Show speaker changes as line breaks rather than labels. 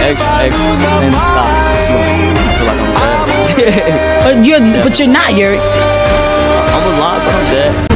XXXTentacion. I feel like I'm dead.
But you're not, Yuri.
I'm alive, but I'm dead.